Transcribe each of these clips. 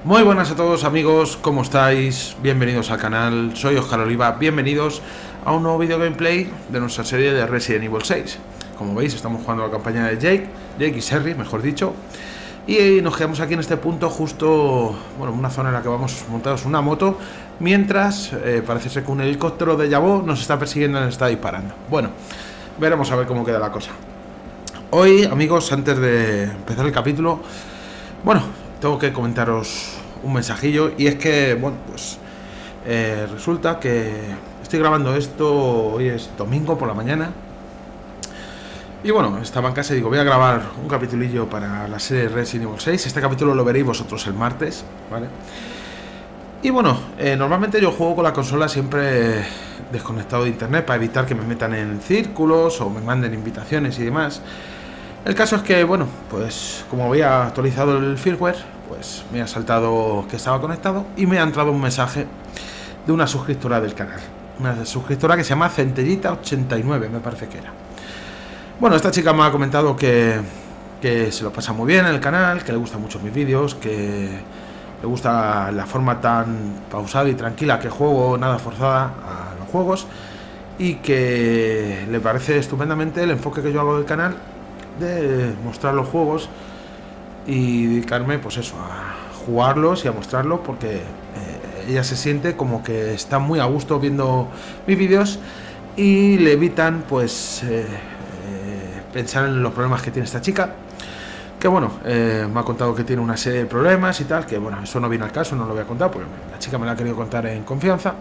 Muy buenas a todos amigos, ¿cómo estáis? Bienvenidos al canal, soy Oscar Oliva, bienvenidos a un nuevo video gameplay de nuestra serie de Resident Evil 6. Como veis, estamos jugando la campaña de Jake y Sherry, mejor dicho. Y nos quedamos aquí en este punto justo, bueno, en una zona en la que vamos montados una moto, mientras parece ser que un helicóptero de Yabo nos está persiguiendo y nos está disparando. Bueno, veremos a ver cómo queda la cosa. Hoy, amigos, antes de empezar el capítulo, bueno, tengo que comentaros un mensajillo, y es que, bueno, pues resulta que estoy grabando esto, hoy es domingo por la mañana, y bueno, estaba en casa y digo, voy a grabar un capitulillo para la serie Resident Evil 6. Este capítulo lo veréis vosotros el martes, ¿vale? Y bueno, normalmente yo juego con la consola siempre desconectado de internet para evitar que me metan en círculos o me manden invitaciones y demás. El caso es que, bueno, pues como había actualizado el firmware, pues me ha saltado que estaba conectado y me ha entrado un mensaje de una suscriptora del canal. Una suscriptora que se llama Centellita89, me parece que era. Bueno, esta chica me ha comentado que se lo pasa muy bien en el canal, que le gustan mucho mis vídeos, que le gusta la forma tan pausada y tranquila que juego, nada forzada a los juegos, y que le parece estupendamente el enfoque que yo hago del canal de mostrar los juegos y dedicarme, pues eso, a jugarlos y a mostrarlos, porque ella se siente como que está muy a gusto viendo mis vídeos y le evitan, pues, pensar en los problemas que tiene esta chica. Que bueno, me ha contado que tiene una serie de problemas y tal, que bueno, eso no viene al caso, no lo voy a contar porque la chica me lo ha querido contar en confianza.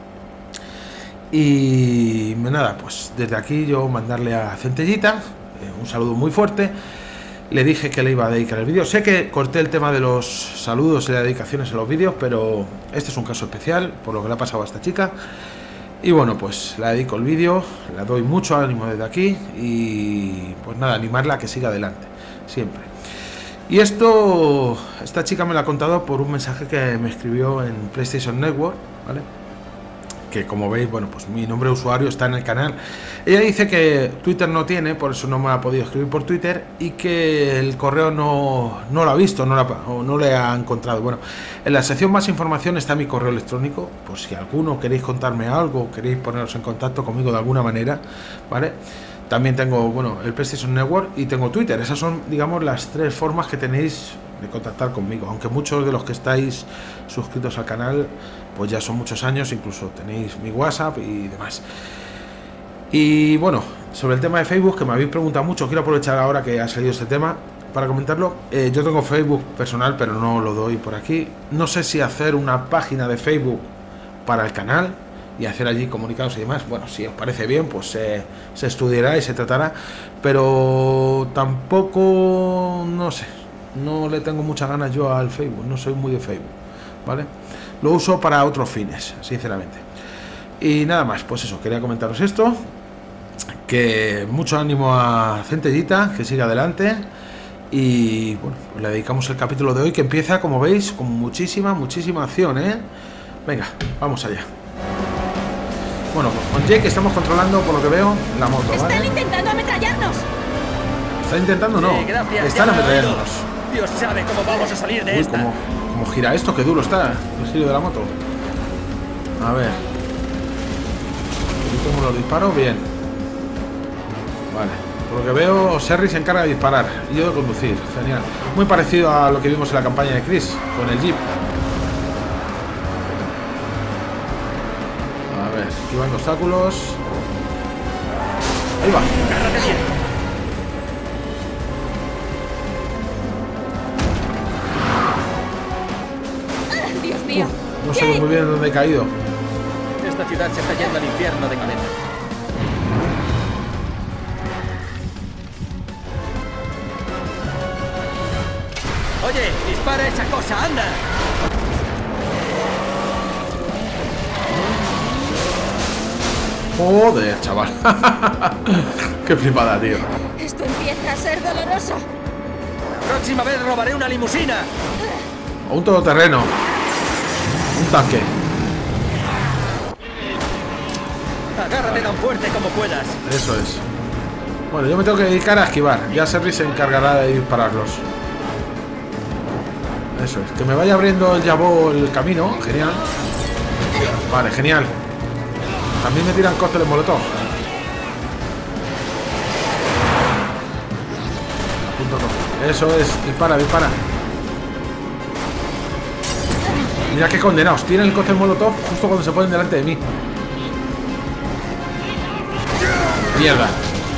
Y nada, pues desde aquí yo mandarle a Centellita un saludo muy fuerte. Le dije que le iba a dedicar el vídeo. Sé que corté el tema de los saludos y las dedicaciones en los vídeos, pero este es un caso especial por lo que le ha pasado a esta chica. Y bueno, pues la dedico el vídeo, le doy mucho ánimo desde aquí y pues nada, animarla a que siga adelante, siempre. Y esto, esta chica me lo ha contado por un mensaje que me escribió en PlayStation Network, ¿vale? Que como veis, bueno, pues mi nombre de usuario está en el canal. Ella dice que Twitter no tiene, por eso no me ha podido escribir por Twitter, y que el correo no lo ha visto, o no le ha encontrado. Bueno, en la sección más información está mi correo electrónico, por si alguno queréis contarme algo, queréis poneros en contacto conmigo de alguna manera, ¿vale? También tengo, bueno, el PlayStation Network y tengo Twitter. Esas son, digamos, las tres formas que tenéis de contactar conmigo, aunque muchos de los que estáis suscritos al canal pues ya son muchos años, incluso tenéis mi WhatsApp y demás. Y bueno, sobre el tema de Facebook, que me habéis preguntado mucho, quiero aprovechar ahora que ha salido este tema para comentarlo. Yo tengo Facebook personal, pero no lo doy por aquí. No sé si hacer una página de Facebook para el canal y hacer allí comunicados y demás. Bueno, si os parece bien, pues se estudiará y se tratará, pero tampoco, no sé, no le tengo muchas ganas yo al Facebook, no soy muy de Facebook, ¿vale? Lo uso para otros fines, sinceramente. Y nada más, pues eso, quería comentaros esto, que mucho ánimo a Centellita, que siga adelante. Y bueno, pues le dedicamos el capítulo de hoy, que empieza, como veis, con muchísima acción, ¿eh? Venga, vamos allá. Bueno, pues con Jake estamos controlando, por lo que veo, la moto, ¿vale? Están intentando ametrallarnos. ¿Están intentando? No. Sí, gracias, están ametrallándonos. Dios sabe cómo vamos a salir de esta. ¿Cómo gira esto? Qué duro está el giro de la moto. A ver. ¿Y cómo los disparo? Bien. Vale. Por lo que veo, Sherry se encarga de disparar y yo de conducir. Genial. Muy parecido a lo que vimos en la campaña de Chris, con el Jeep. A ver, esquivando obstáculos. Ahí va. Agárrate bien. Dios mío. No sé muy bien dónde he caído. Esta ciudad se está yendo al infierno de cabeza. Oye, dispara esa cosa, anda. Joder, chaval. Qué flipada, tío. Esto empieza a ser doloroso. Próxima vez robaré una limusina. O un todoterreno. Un tanque. Agárrate tan fuerte como puedas. Eso es. Bueno, yo me tengo que dedicar a esquivar. Ya Sherry se encargará de dispararlos. Eso es, que me vaya abriendo el Yabo el camino. Genial. Vale, genial. También me tiran cócteles molotov. Eso es, dispara, dispara. Mira qué condenados. Tienen el cóctel molotov justo cuando se ponen delante de mí. Mierda.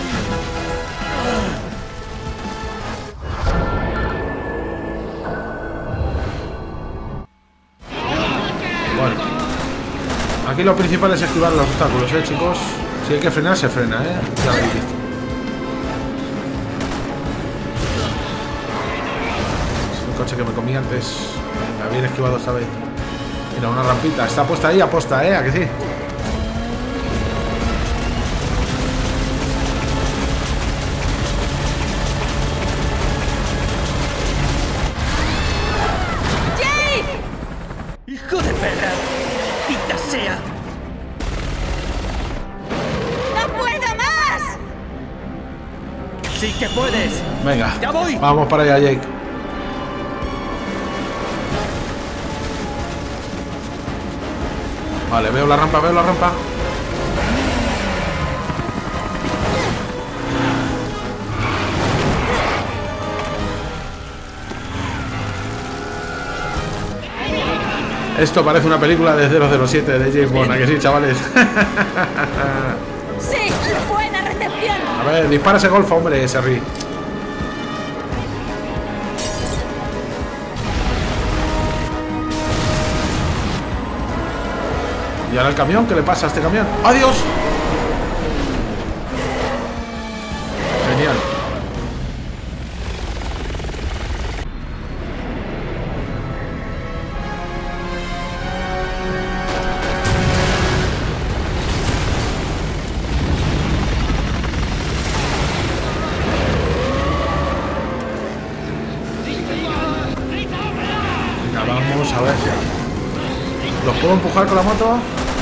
Bueno. Aquí lo principal es esquivar los obstáculos, chicos. Si hay que frenar, se frena, Ya lo habéis visto. Es el coche que me comí antes. Venga, bien esquivado esta vez. Mira, una rampita. Está puesta ahí, aposta, ¿A que sí? ¡Hijo de perra! ¡Pita sea! ¡No puedo más! ¡Sí que puedes! Venga, ¡Ya voy! vamos para allá, Jake. Vale, veo la rampa, veo la rampa. Esto parece una película de 007 de James Bond, ¿a que sí, chavales? ¡Sí! ¡Buena recepción! A ver, dispara ese golfo, hombre, ese ríe. ¿Y ahora el camión? ¿Qué le pasa a este camión? ¡Adiós! Genial. Venga, vamos a ver. ¿Los puedo empujar con la moto?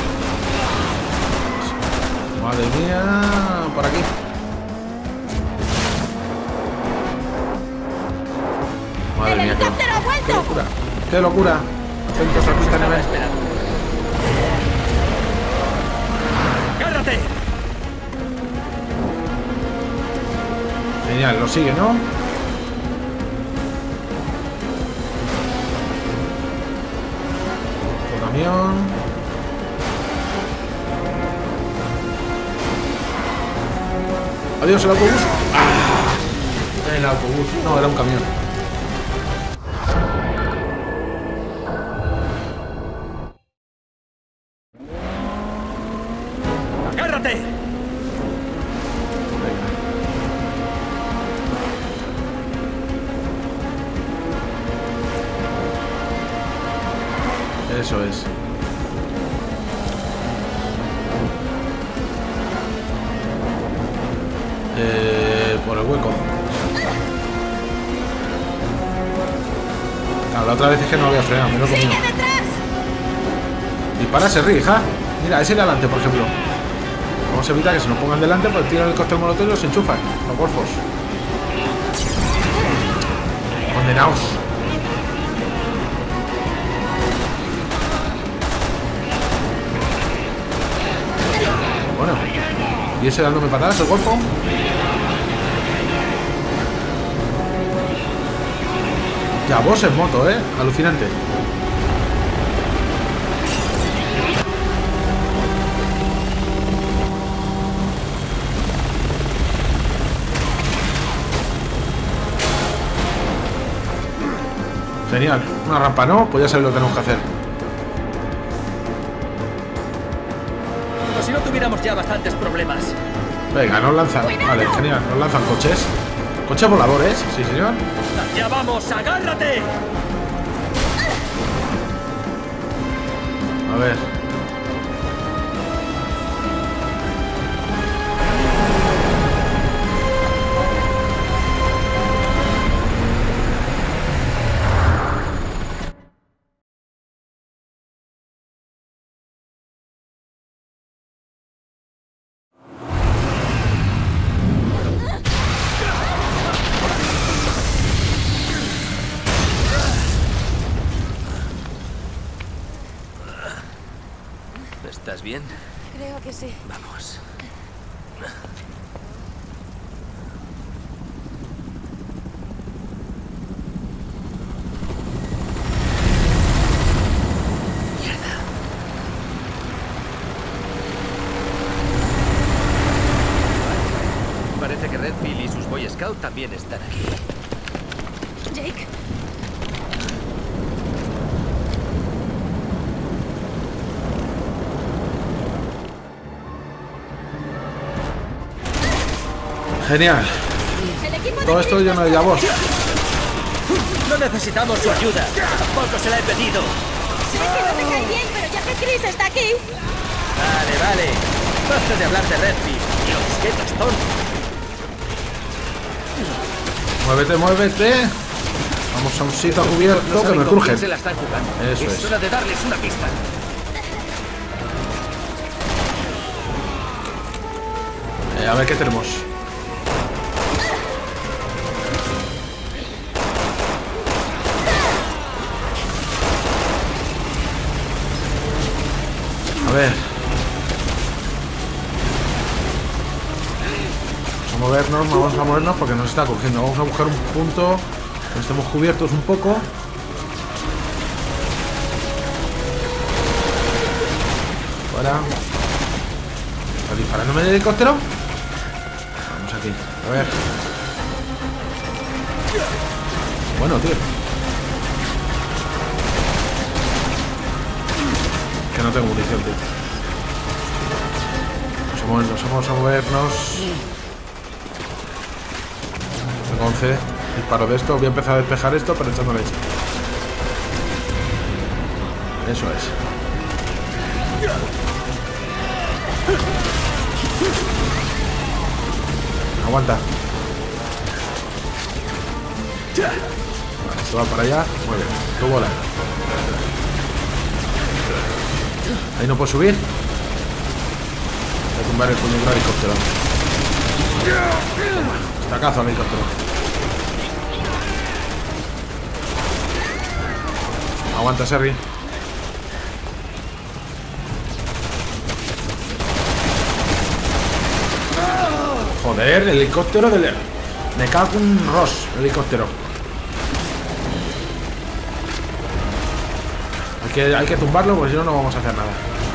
Madre mía, por aquí. Madre ¡El mía, helicóptero ha qué vuelto! locura. ¡Qué locura! Atentos a pista nivel. ¡Agárrate! Genial, lo sigue, ¿no? Otro camión. Adiós, el autobús. ¡Ah! El autobús. No, era un camión. ¡Agárrate! Venga. Eso es. Por el hueco. Claro, la otra vez es que no había frenado, me lo he comido. ¡Sigue detrás! Dispara ese hija. Mira, ese de adelante, por ejemplo. Vamos a evitar que se nos pongan delante, pues tiran el cóctel molotov y los enchufan. Los golfos. Condenaos. Bueno. ¿Y ese dándome patadas, el golfo? Ya, vos en moto, alucinante. Genial. Una rampa, ¿no? Pues ya sabéis lo que tenemos que hacer. Como si no tuviéramos ya bastantes problemas. Venga, nos lanzan. Vale, genial. Nos lanzan coches. Coches voladores, sí, señor. ¡Ya vamos! ¡Agárrate! A ver. bien? Creo que sí. Vamos. Mierda. Parece que Redfield y sus Boy Scouts también están aquí. Jake. Genial. El equipo de Todo esto Chris lleno de llavos. No necesitamos su ayuda. Tampoco se la he pedido. Sé que no te cae bien, pero ya que Chris está aquí. Vale. Basta de hablar de Redfield. Dios, qué tostón. Muévete, muévete. Vamos a un sitio cubierto No que saben me con quién cruje. se la están jugando. Eso es. hora de darles una pista. A ver qué tenemos. A ver. Vamos a movernos porque nos está cogiendo. Vamos a buscar un punto donde estemos cubiertos un poco. Fuera. ¿Está disparándome el helicóptero? Vamos aquí. A ver. Bueno, tío. Que no tengo munición, tío. Vamos a movernos. Tengo 11. Disparo de esto. Voy a empezar a despejar esto, pero echando leche. Eso es. Aguanta. Vale, esto va para allá. Muy bien. Tú vola. Ahí no puedo subir. Voy a tumbar el puñetero helicóptero. Toma. Estacazo al helicóptero. Aguanta, Serri. Joder, el helicóptero del... Me cago en un Ross, el helicóptero. Hay que tumbarlo porque si no, no vamos a hacer nada.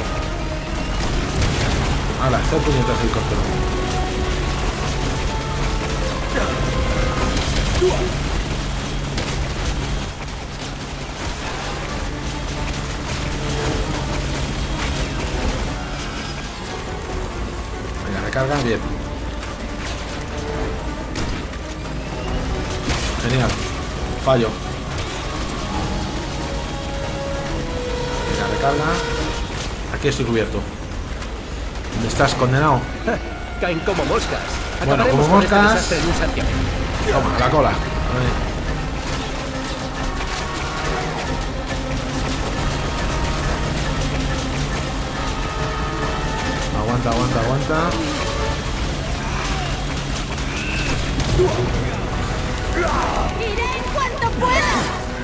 Hala, está el puñetazo del helicóptero. Venga, recarga bien. Genial. Fallo. Venga, recarga. Aquí estoy cubierto. ¿Dónde estás, condenado? Caen como moscas. Bueno, Acabaremos como con este moscas. desastre en un santiamén. Toma, a la cola. Ahí. Aguanta. Iré en cuanto pueda.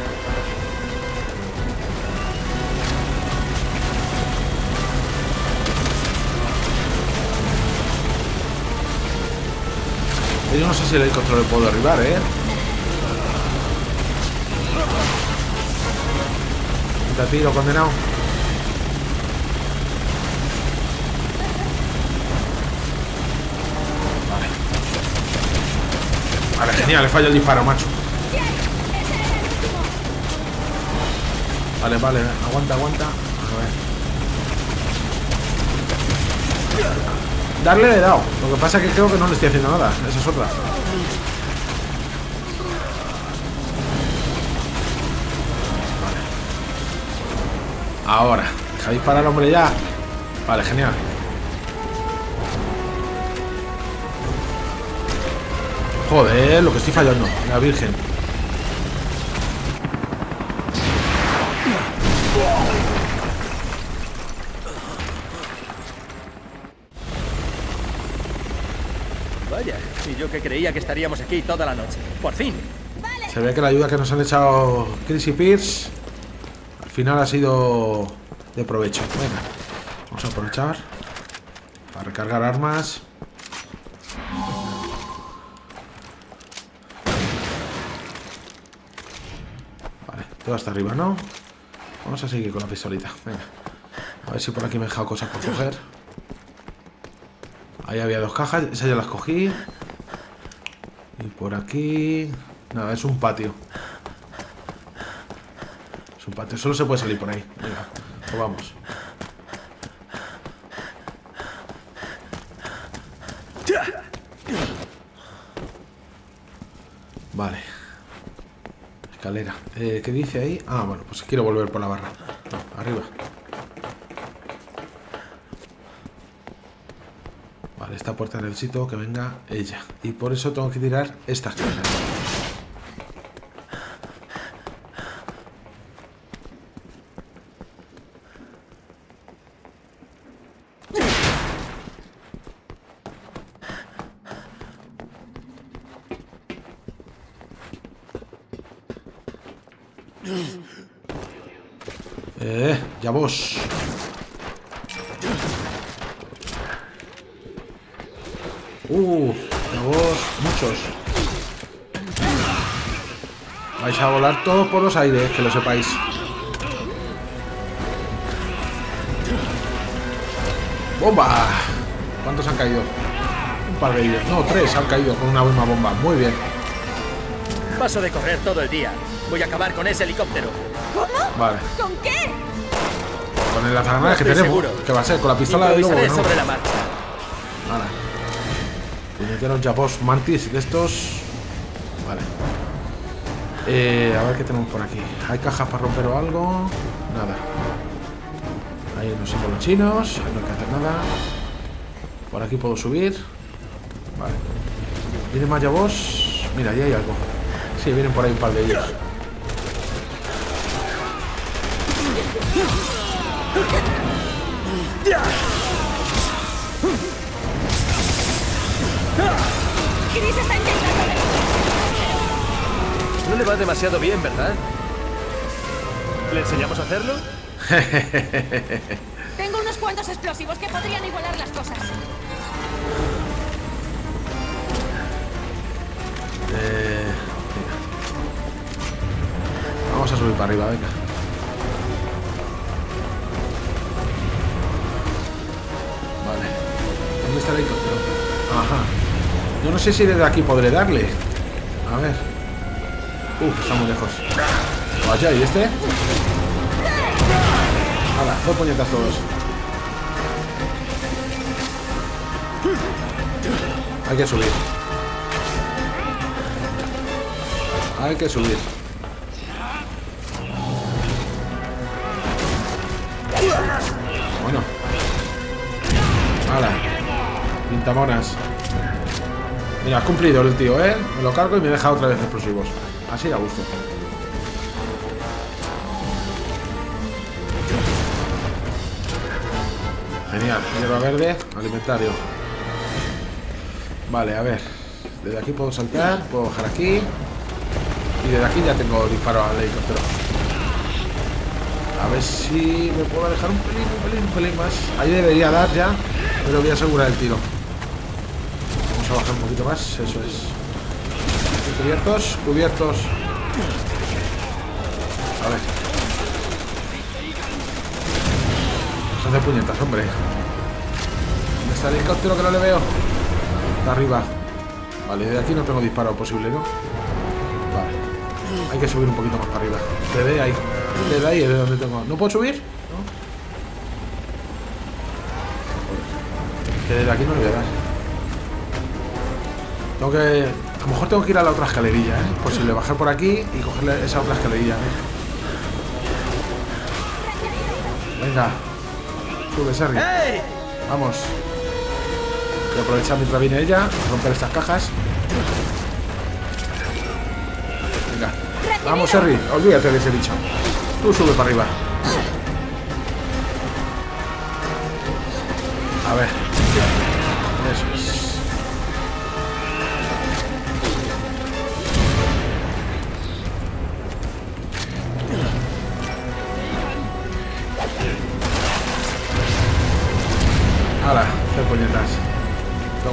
Yo no sé si el helicóptero le puedo derribar, Te tiro, condenado. Vale, genial, le falla el disparo, macho. Vale, aguanta. A ver. Darle le he dado. Lo que pasa es que creo que no le estoy haciendo nada. Esa es otra. Vale. Ahora. Deja disparar, hombre, ya. Vale, genial. Joder, lo que estoy fallando. La virgen. Vaya, y yo que creía que estaríamos aquí toda la noche. ¡Por fin! Se ve que la ayuda que nos han echado Chris y Pierce al final ha sido de provecho. Venga, Vamos a aprovechar para recargar armas. Vale, todo hasta arriba, ¿no? Vamos a seguir con la pistolita. Venga. A ver si por aquí me he dejado cosas por coger. Ahí había 2 cajas, esas ya las cogí. Y por aquí... Nada, es un patio. Es un patio, solo se puede salir por ahí. Venga, pues vamos. Vale. Escalera. ¿Qué dice ahí? Ah, bueno, pues quiero volver por la barra. No, arriba. Vale, esta puerta necesito que venga ella. Y por eso tengo que tirar esta escalera. Ya vos. Ya vos, muchos. Vais a volar todos por los aires, que lo sepáis. ¡Bomba! ¿Cuántos han caído? Un par de ellos. No, 3 han caído con una misma bomba. Muy bien. Paso de correr todo el día. Voy a acabar con ese helicóptero. ¿Cómo? Vale. ¿Con qué? Con el lanzagranadas que tenemos. Seguro. ¿Qué va a ser? Con la pistola de lobo, ¿no? Sobre la marcha. Vale. Puñeteros Japos Mantis de estos. Vale. A ver qué tenemos por aquí. ¿Hay cajas para romper o algo? Nada. Hay unos símbolos chinos. Ahí no hay que hacer nada. Por aquí puedo subir. Vale. ¿Viene más Japos? Mira, ahí hay algo. Sí, vienen por ahí un par de ellos. Chris está intentando. No le va demasiado bien, ¿verdad? ¿Le enseñamos a hacerlo? Tengo unos cuantos explosivos que podrían igualar las cosas. Venga. Vamos a subir para arriba, venga. Vale. ¿Dónde está el helicóptero? Ajá. Yo no sé si desde aquí podré darle. A ver. Está muy lejos. Vaya, ¿y este? Hala, 2 puñetas todos. Hay que subir. Hay que subir. Bueno. Hala. Pintamonas. Mira, has cumplido el tío, ¿eh? Me lo cargo y me deja otra vez explosivos. Así a gusto. Genial. Hierba verde, alimentario. Vale, a ver. Desde aquí puedo saltar, puedo bajar aquí. Y desde aquí ya tengo disparo al helicóptero. A ver si me puedo dejar un pelín más. Ahí debería dar ya, pero voy a asegurar el tiro. Vamos a bajar un poquito más, eso es. Cubiertos, cubiertos. A ver. Se hace puñetas, hombre. ¿Dónde está el helicóptero que no le veo? Está arriba. Vale, de aquí no tengo disparo posible, ¿no? Vale. Hay que subir un poquito más para arriba. Desde ahí. Desde ahí es de donde tengo. ¿No puedo subir? ¿No? Que desde aquí no le voy a dar. Tengo que... A lo mejor tengo que ir a la otra escalerilla, ¿eh? Posible bajar por aquí y cogerle esa otra escalerilla, ¿eh? Venga. Sube, Sergi. ¡Hey! Vamos. Voy a aprovechar mientras viene ella a romper estas cajas. Venga. Vamos, Sergi. Olvídate de ese bicho. Tú sube para arriba. A ver. Eso es.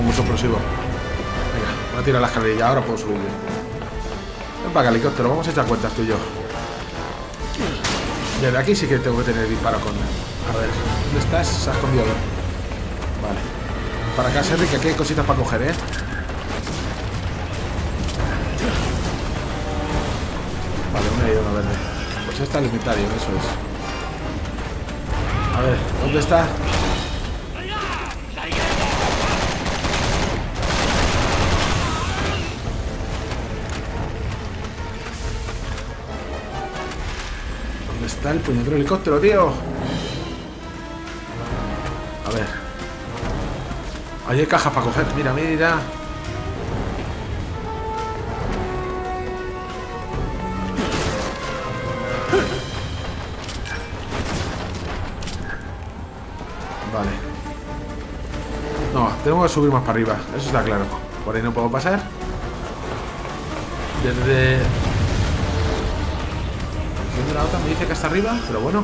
con mucho explosivo. Venga, voy a tirar la escalerilla. Ahora puedo subir bien. Ven para acá, helicóptero. Vamos a echar cuentas tú y yo. Desde aquí sí que tengo que tener disparo con... A ver, ¿dónde estás? Se ha escondido ahí. Vale. Para acá, Serri, que aquí hay cositas para coger, ¿eh? Vale, una y una verde. Pues esta es el inventario, eso es. A ver, ¿dónde está? ¿Dónde está el puñetero helicóptero, tío? A ver. Ahí hay cajas para coger. Mira, mira. Vale. No, tengo que subir más para arriba. Eso está claro. Por ahí no puedo pasar. Desde... La otra me dice que está arriba, pero bueno.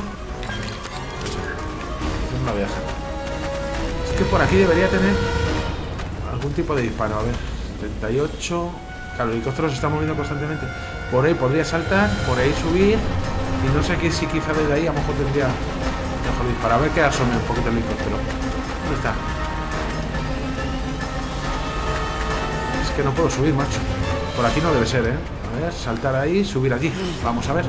Es una vieja. Es que por aquí debería tener algún tipo de disparo. A ver, 78. Claro, el helicóptero se está moviendo constantemente. Por ahí podría saltar, por ahí subir. Y no sé si quizá desde ahí a lo mejor tendría mejor disparo. A ver que asome un poquito el helicóptero. ¿Dónde está? Es que no puedo subir, macho. Por aquí no debe ser, ¿eh? A ver, saltar ahí, subir aquí. Vamos a ver.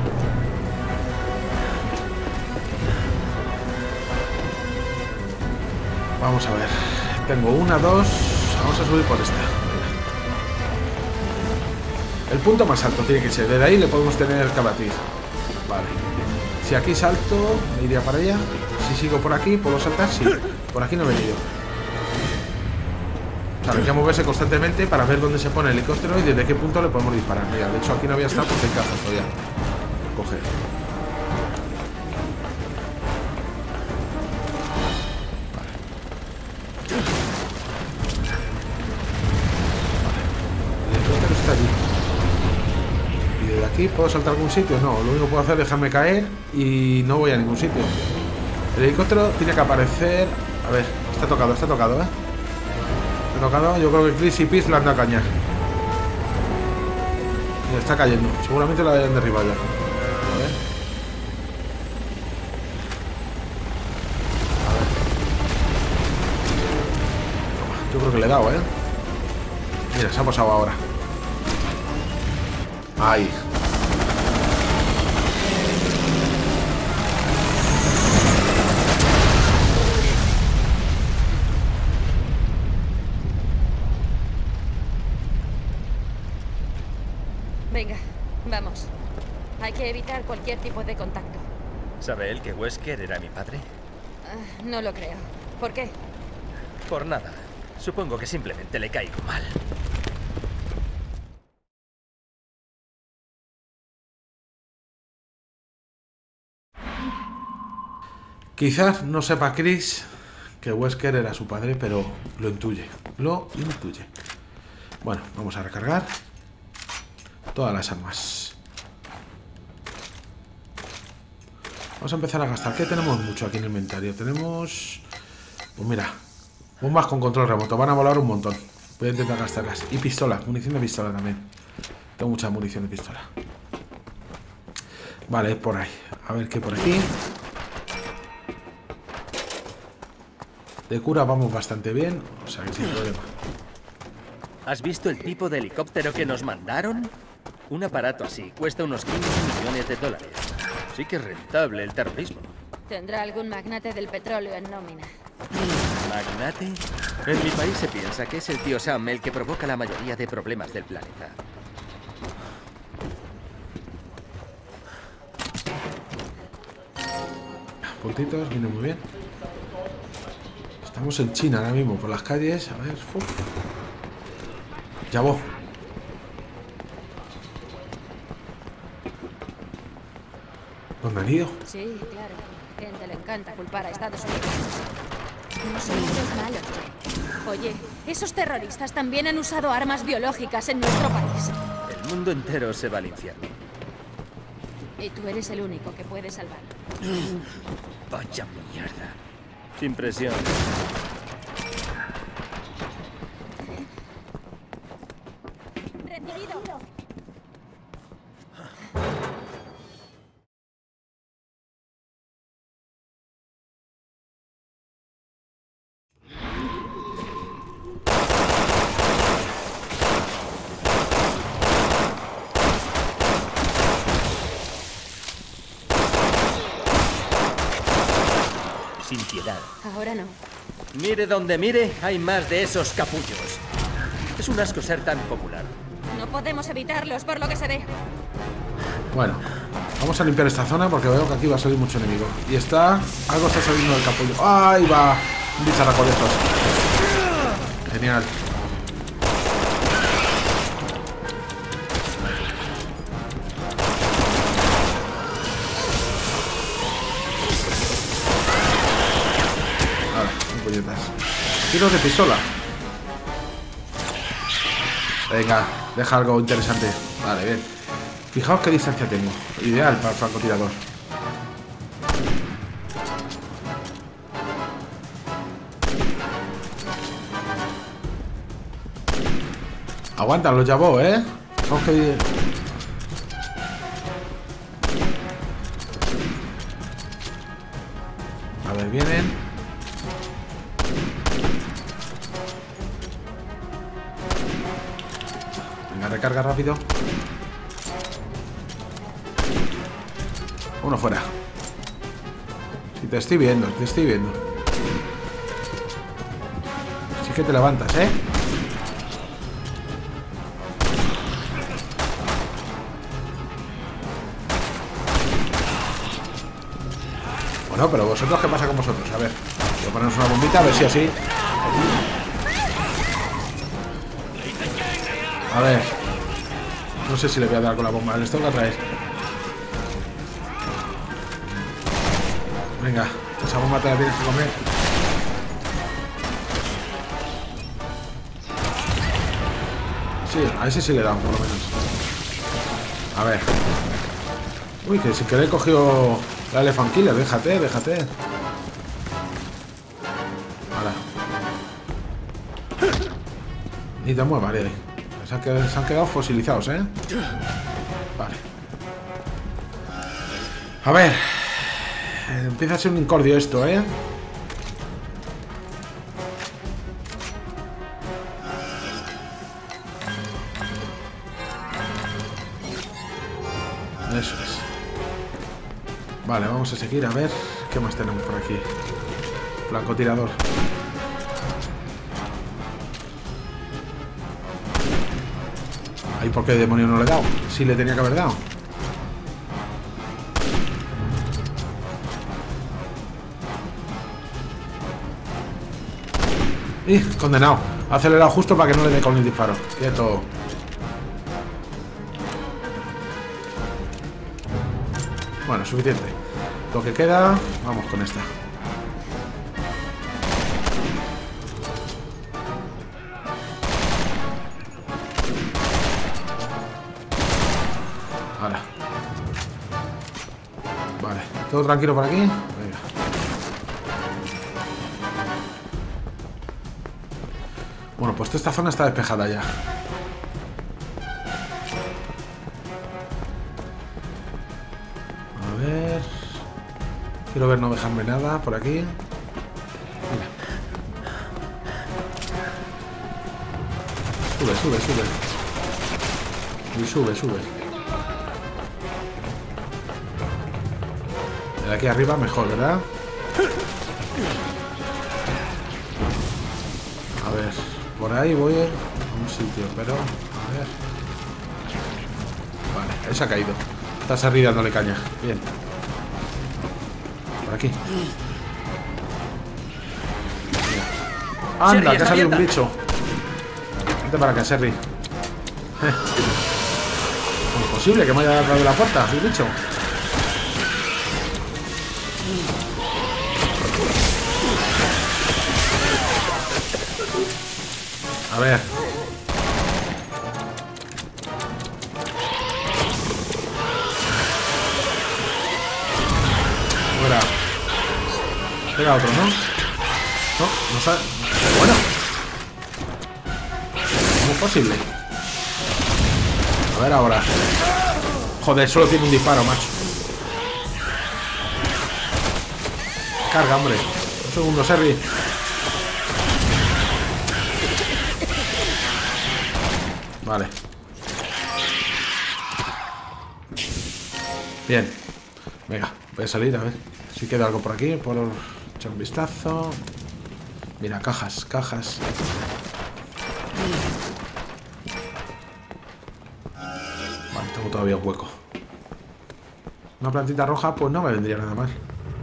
Vamos a ver. Tengo una, dos. Vamos a subir por esta. El punto más alto tiene que ser. Desde ahí le podemos tener que abatir. Vale. Si aquí salto, me iría para allá. Si sigo por aquí, ¿puedo saltar? Sí. Por aquí no he venido. Claro, hay que moverse constantemente para ver dónde se pone el helicóptero y desde qué punto le podemos disparar. Mira, de hecho aquí no había estado porque hay cajas todavía. Coge. Aquí puedo saltar a algún sitio, no, lo único que puedo hacer es dejarme caer y no voy a ningún sitio. El helicóptero tiene que aparecer. A ver, está tocado, ¿eh? Está tocado, yo creo que Chris y Piz le han dado caña. Mira, está cayendo, seguramente lo hayan derribado ya. A ver. Yo creo que le he dado, ¿eh? Mira, se ha pasado ahora. Ahí. Venga, vamos. Hay que evitar cualquier tipo de contacto. ¿Sabe él que Wesker era mi padre? No lo creo. ¿Por qué? Por nada. Supongo que simplemente le caigo mal. Quizás no sepa Chris que Wesker era su padre, pero lo intuye. Lo intuye. Bueno, vamos a recargar todas las armas. Vamos a empezar a gastar. ¿Qué tenemos mucho aquí en el inventario? Tenemos... Pues mira, bombas con control remoto. Van a volar un montón. Voy a intentar gastarlas. Y pistolas, munición de pistola también. Tengo mucha munición de pistola. Vale, por ahí. A ver qué por aquí. De cura vamos bastante bien. O sea que sin problema. ¿Has visto el tipo de helicóptero que nos mandaron? Un aparato así cuesta unos 15 millones de dólares. Sí que es rentable el terrorismo. Tendrá algún magnate del petróleo en nómina. ¿Magnate? En mi país se piensa que es el tío Sam el que provoca la mayoría de problemas del planeta. Puntitos, viene muy bien. Estamos en China ahora mismo, por las calles. A ver, uf. Ya voy. ¿Dónde han ido? Sí, claro. A la gente le encanta culpar a Estados Unidos. No son ellos malos, Jake. Oye, esos terroristas también han usado armas biológicas en nuestro país. El mundo entero se va al infierno. Y tú eres el único que puede salvarlo. Vaya mierda. Sin presión. Recibido. Sin piedad. Ahora no. Mire donde mire, hay más de esos capullos. Es un asco ser tan popular. No podemos evitarlos por lo que se ve. Bueno, vamos a limpiar esta zona porque veo que aquí va a salir mucho enemigo. Y algo está saliendo del capullo. ¡Ahí va! Un bicharraco de estos. Genial. Vale, un puñetas. Tiros de pistola. Venga, deja algo interesante. Vale, bien. Fijaos qué distancia tengo. Ideal para el francotirador. Aguanta, los llamó, ¿eh? Fijaos que... A ver, vienen. Venga, recarga rápido. Uno fuera. Si te estoy viendo, te estoy viendo. Sí que te levantas, ¿eh? Bueno, pero vosotros, ¿qué pasa con vosotros? A ver, voy a ponernos una bombita, a ver si así. A ver. No sé si le voy a dar con la bomba. Les tengo que atraer. Venga, esa bomba te la tienes que comer. Sí, a ese sí le damos, por lo menos. A ver. Uy, que sin querer he cogido la Elephant Killer. Déjate, déjate. Ahora. Ni te muevas, vale. Se han quedado fosilizados, ¿eh? Vale. A ver. Empieza a ser un incordio esto, ¿eh? Eso es. Vale, vamos a seguir a ver qué más tenemos por aquí. Francotirador. Ay, ¿por qué demonio no le he dado? Sí le tenía que haber dado. ¡Y! Condenado. Ha acelerado justo para que no le dé con el disparo. Quieto. Bueno, suficiente. Lo que queda, vamos con esta. Ahora. Vale, todo tranquilo por aquí. Venga. Bueno, pues esta zona está despejada ya. A ver. Quiero ver no dejarme nada por aquí. Mira. Sube, sube, sube. Y sube, sube. De aquí arriba mejor, ¿verdad? A ver. Por ahí voy a un sitio, pero... A ver... Vale, ahí se ha caído. Está Serri dándole caña. Bien. Por aquí. Mira. ¡Anda, Serri, que ha salido un abierta. bicho! Vente para acá, Serri. ¿Cómo es posible que me haya dado a través de la puerta el bicho? A ver. Fuera. Pega otro, ¿no? No, no sale. Bueno. ¿Cómo es posible? A ver ahora. Joder, solo tiene un disparo, macho. Carga, hombre. Un segundo, Serri. Vale. Bien. Venga, voy a salir a ver si queda algo por aquí. Por echar un vistazo. Mira, cajas, cajas. Vale, tengo todavía un hueco. Una plantita roja, pues no me vendría nada mal.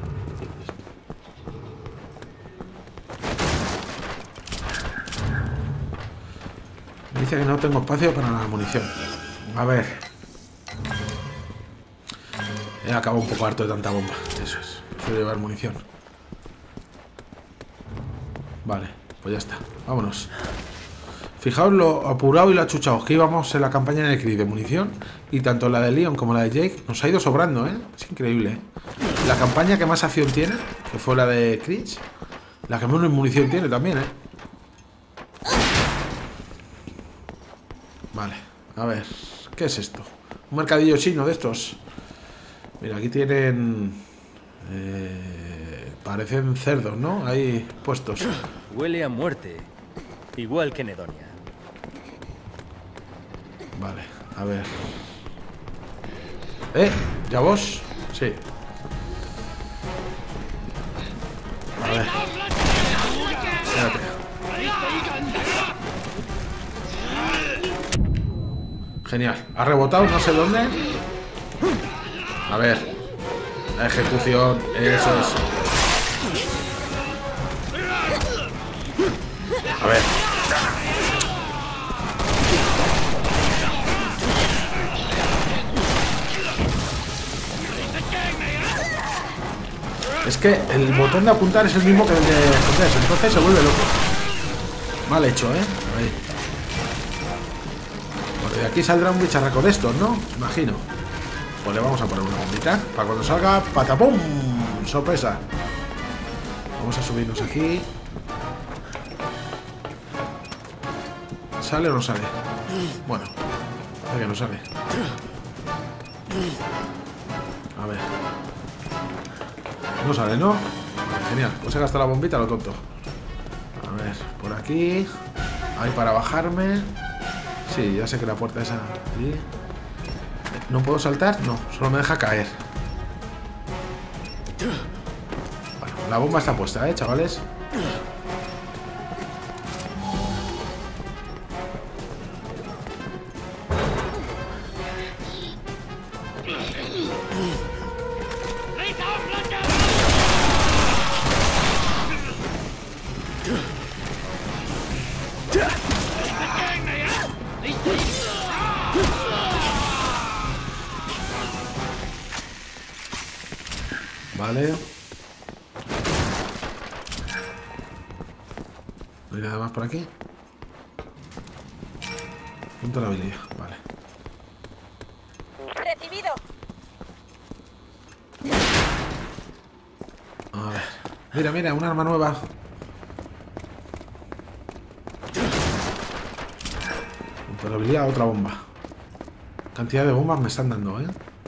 Me dice que no tengo espacio para la munición. A ver. He acabado un poco harto de tanta bomba. Eso es. Prefiero llevar munición. Vale, pues ya está. Vámonos. Fijaos lo apurado y lo achuchados que íbamos en la campaña de Chris de munición. Y tanto la de Leon como la de Jake nos ha ido sobrando, ¿eh? Es increíble, ¿eh? La campaña que más acción tiene, que fue la de Chris, la que menos munición tiene también, ¿eh? Vale, a ver. ¿Qué es esto? Un mercadillo chino de estos. Mira, aquí tienen... parecen cerdos, ¿no? Ahí puestos. Huele a muerte. Igual que Nedonia. Vale, a ver. ¿Ya vos? Sí. A ver. Espérate. Genial. Ha rebotado, no sé dónde. A ver. La ejecución, eso es. A ver. Es que el botón de apuntar es el mismo que el de esconder, entonces se vuelve loco. Mal hecho, ¿eh? Ahí. Bueno, de aquí saldrá un bicharraco de estos, ¿no? Imagino. Pues le vamos a poner una bombita para cuando salga, ¡patapum! Sorpresa. Vamos a subirnos aquí. ¿Sale o no sale? Bueno, parece que no sale. A ver. No sale, ¿no? Vale, genial, pues he gastado la bombita a lo tonto. A ver, por aquí. Ahí para bajarme. Sí, ya sé que la puerta es aquí. ¿No puedo saltar? No, solo me deja caer. Bueno, la bomba está puesta, chavales. Vale. No hay nada más por aquí. Punto de habilidad, vale. Recibido. A ver. Mira, mira, un arma nueva. Punto de habilidad, otra bomba. Cantidad de bombas me están dando, ¿eh?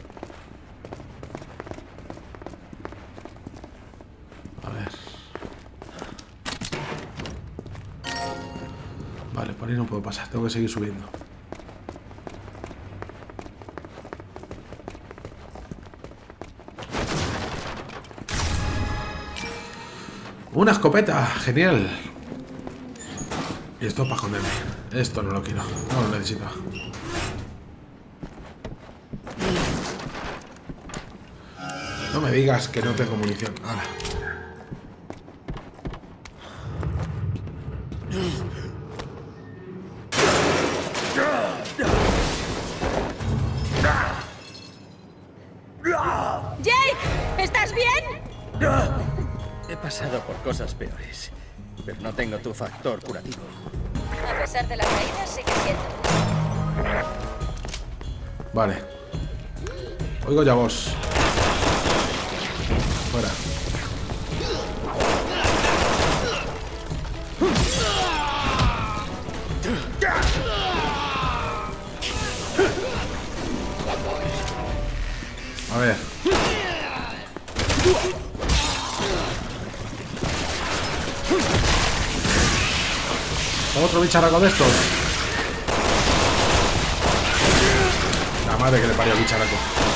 Vale, por ahí no puedo pasar, tengo que seguir subiendo. Una escopeta, genial. Y esto para esconderme. Esto no lo quiero, no lo necesito. No me digas que no tengo munición. Ahora. ¿Estás bien? He pasado por cosas peores, pero no tengo tu factor curativo. A pesar de la caída, sigue siendo. Vale. Oigo ya vos. Fuera. otro bicharraco de estos. La madre que le parió al bicharraco.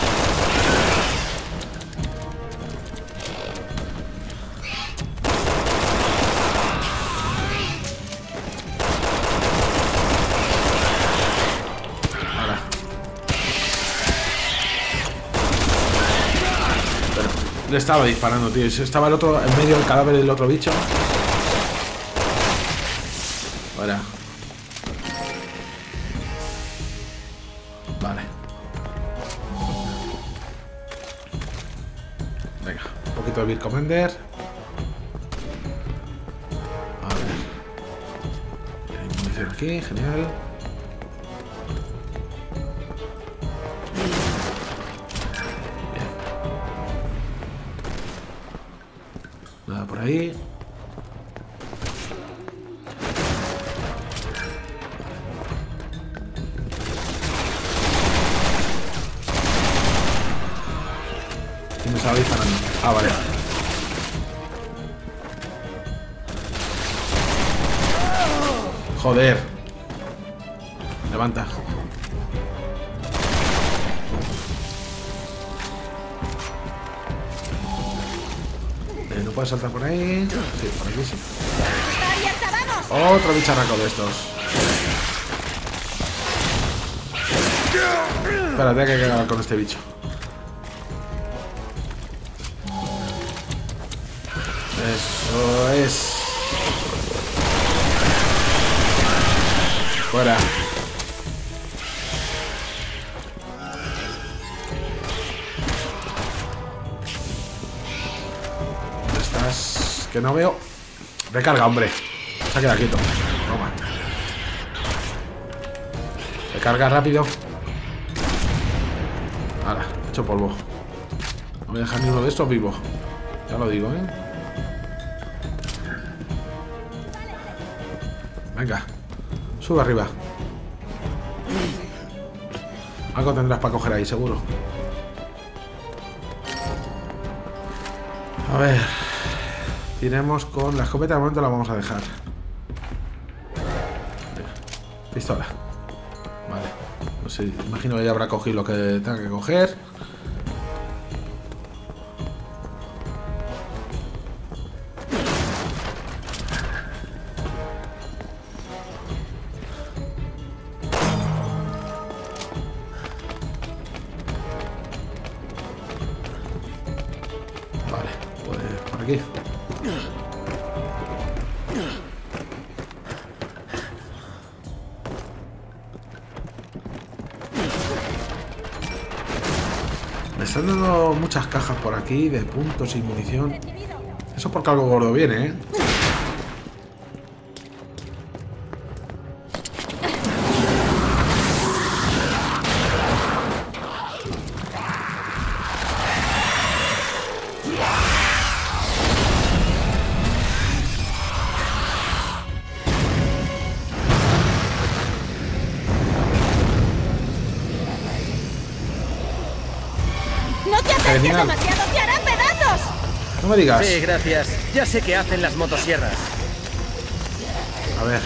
Ahora. Pero le estaba disparando, tío. Estaba el otro en medio del cadáver del otro bicho. Ahora. Vale. Venga, un poquito de Beer Commander. A ver. Hay munición aquí, genial. Bien. Nada por ahí. Y me estaba disparando. Ah, vale. Joder. Levanta. ¿No puedes saltar por ahí? Sí, por aquí sí. ¡Está abierta, vamos! Otro bicharraco de estos. Espérate, hay que acabar con este bicho. Eso es. Fuera. ¿Dónde estás? Que no veo. Recarga, hombre. Se ha quedado quieto. Toma. Recarga rápido. Ahora, hecho polvo. No voy a dejar ni uno de estos vivo. Ya lo digo, ¿eh? Venga. Sube arriba. Algo tendrás para coger ahí, seguro. A ver. Tiremos con la escopeta. De momento la vamos a dejar. Pistola. Vale. No sé, imagino que ya habrá cogido lo que tenga que coger. Vale, pues por aquí. Me están dando muchas cajas por aquí de puntos y munición. Eso porque algo gordo viene, ¿eh? ¡No te acerques Genial. demasiado! ¡Te harán pedazos! No me digas. Sí, gracias. Ya sé qué hacen las motosierras. A ver.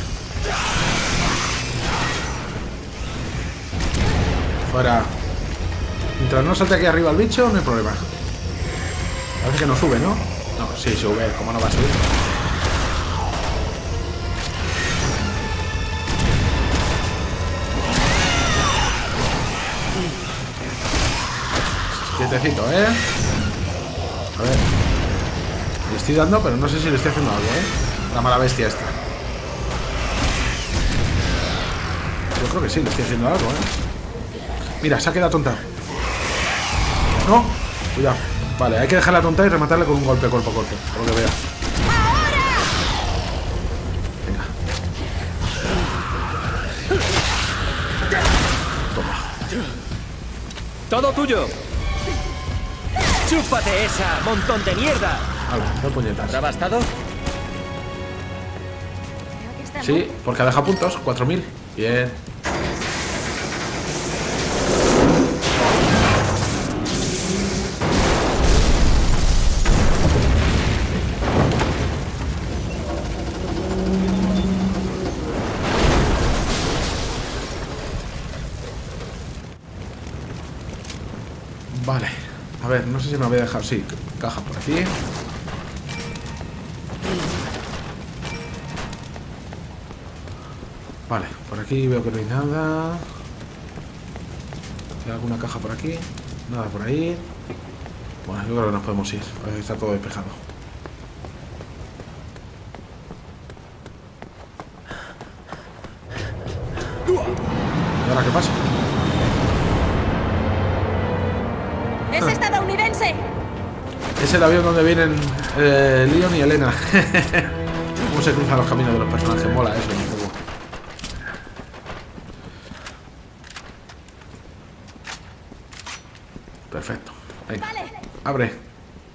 Fuera. Mientras no salte aquí arriba el bicho, no hay problema. Parece que no sube, ¿no? No, sí sube. ¿Cómo no va a subir? Quietecito, ¿eh? A ver. Le estoy dando, pero no sé si le estoy haciendo algo, ¿eh? La mala bestia esta. Yo creo que sí, le estoy haciendo algo, ¿eh? Mira, se ha quedado tonta. No, cuidado. Vale, hay que dejarla tonta y rematarle con un golpe cuerpo a cuerpo, por lo que veo. Venga. Toma. ¡Todo tuyo! ¡Chúpate esa, montón de mierda! Vale, dos puñetas. ¿Habrá bastado? Creo que está Sí, porque ha dejado puntos, 4000. Bien. Vale, a ver, no sé si me voy a dejar. Sí, caja por aquí. Vale, por aquí veo que no hay nada. ¿Hay alguna caja por aquí? Nada por ahí. Bueno, yo creo que nos podemos ir. Está todo despejado. ¿Y ahora qué pasa? ¡Es estadounidense! Es el avión donde vienen Leon y Elena. Cómo se cruzan los caminos de los personajes. Mola eso un poco. Perfecto. Venga. Vale. Abre.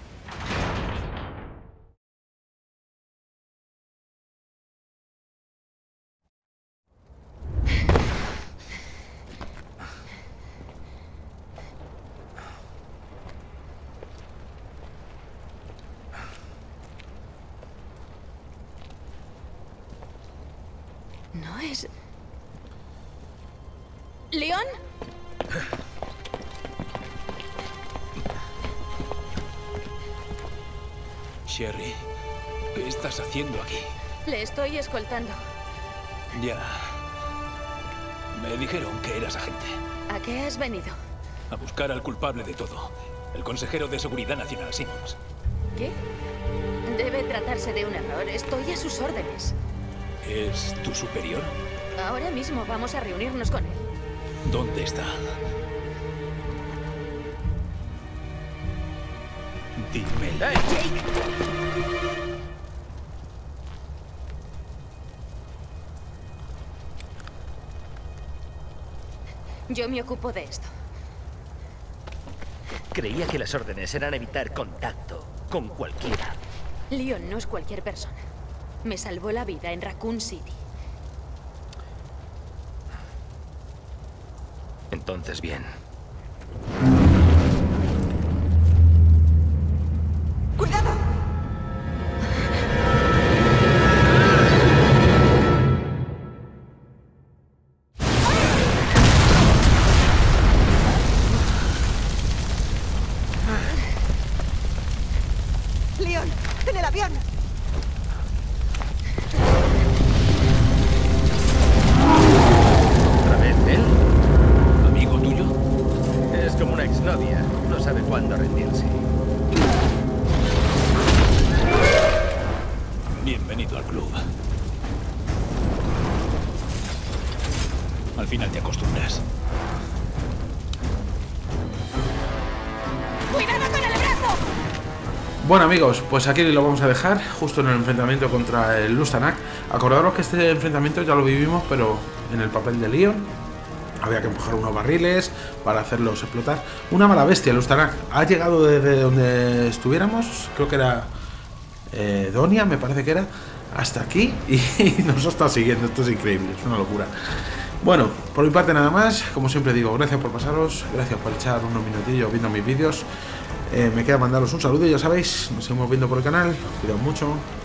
No es... ¿Leon? Sherry, ¿qué estás haciendo aquí? Le estoy escoltando. Ya. Me dijeron que eras agente. ¿A qué has venido? A buscar al culpable de todo. El consejero de Seguridad Nacional, Simmons. ¿Qué? Debe tratarse de un error. Estoy a sus órdenes. ¿Es tu superior? Ahora mismo vamos a reunirnos con él. ¿Dónde está? Dímelo. ¡Hey, Jake! Yo me ocupo de esto. Creía que las órdenes eran evitar contacto con cualquiera. Leon no es cualquier persona. Me salvó la vida en Raccoon City. Entonces, bien. ¡Cuidado! Leon, en el avión. ¿Otra vez él? ¿Amigo tuyo? Es como una exnovia. No sabe cuándo rendirse. Bienvenido al club. Al final te acostumbras. ¡Cuidado con el brazo! Bueno amigos, pues aquí lo vamos a dejar, justo en el enfrentamiento contra el Lustanak. Acordaros que este enfrentamiento ya lo vivimos, pero en el papel de Leon. Había que empujar unos barriles para hacerlos explotar. Una mala bestia, el Lustanak. Ha llegado desde donde estuviéramos, creo que era Donia, me parece que era, hasta aquí y nos ha estado siguiendo. Esto es increíble, es una locura. Bueno, por mi parte nada más. Como siempre digo, gracias por pasaros, gracias por echar unos minutillos viendo mis vídeos. Me queda mandaros un saludo y ya sabéis, nos seguimos viendo por el canal. Cuidaos mucho.